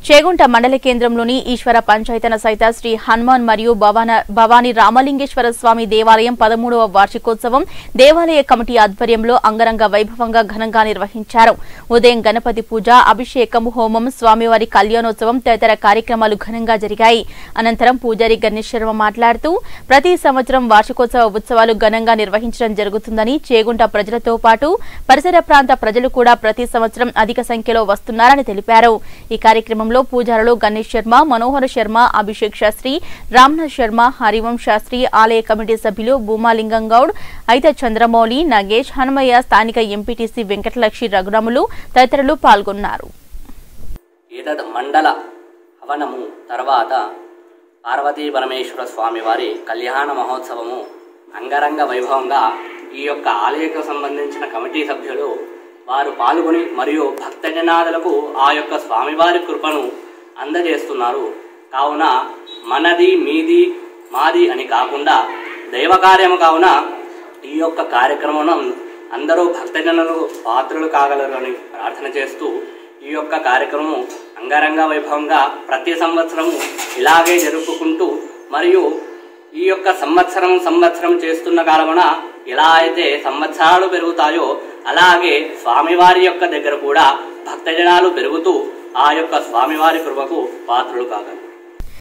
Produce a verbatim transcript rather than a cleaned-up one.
చేగుంట మండల కేంద్రంలోని ఈశ్వర పంచాయతన సైత శ్రీ హనుమాన్ మరియు భవానీ రామలింగేశ్వర స్వామి దేవాలయం పదమూడవ వార్షికోత్సవం దేవాలయ కమిటీ ఆధ్వర్యంలో అంగరంగ వైభవంగా ఘనంగా నిర్వహించారు. ఉదయం గణపతి పూజ, అభిషేకం, హోమం, స్వామివారి కళ్యాణోత్సవం తదితర కార్యక్రమాలు ఘనంగా జరిగాయి. అనంతరం పూజారి గణేష్ శర్మ మాట్లాడుతూ ప్రతి సంవత్సరం వార్షికోత్సవ ఉత్సవాలు ఘనంగా నిర్వహించడం జరుగుతుందని, చేగుంట ప్రజలతో పాటు పరిసర ప్రాంత ప్రజలు కూడా ప్రతి సంవత్సరం అధిక సంఖ్యలో వస్తున్నారని తెలిపారు. ఈ కార్యక్రమంలో పూజారులు గణేష్ శర్మ, మనోహర్ శర్మ, అభిషేక్ శాస్త్రి, రామ్నాథ్ శర్మ, హరివం శాస్త్రి, ఆలయ కమిటీ సభ్యులు భూమాలింగం గౌడ్, అయితే చంద్రమౌళి, నగేష్, హనుమయ్య, స్థానిక ఎంపీటీసీ వెంకటలక్ష్మి, రఘురాములు తదితరులు పాల్గొన్నారు. మండల హవనము తర్వాత పార్వతీ పరమేశ్వర స్వామి వారి కళ్యాణ మహోత్సవము అంగరంగ వైభవంగా ఈ యొక్క ఆలయకు సంబంధించిన కమిటీ సభ్యులు వారు పాల్గొని మరియు భక్తజనాదులకు ఆ యొక్క స్వామివారి కృపను అందజేస్తున్నారు. కావున మనది, మీది, మాది అని కాకుండా దైవకార్యము కావున ఈ యొక్క కార్యక్రమం అందరూ భక్తజనులు పాత్రలు కాగలరు అని ప్రార్థన చేస్తూ ఈ యొక్క కార్యక్రమం అంగరంగ వైభవంగా ప్రతి సంవత్సరము ఇలాగే జరుపుకుంటూ మరియు ఈ యొక్క సంవత్సరం సంవత్సరం చేస్తున్న కాలమున ఎలా అయితే సంవత్సరాలు పెరుగుతాయో అలాగే స్వామివారి యొక్క దగ్గర కూడా భక్తజనాలు పెరుగుతూ ఆ యొక్క స్వామివారి కృపకు పాత్రలు కాగలరు.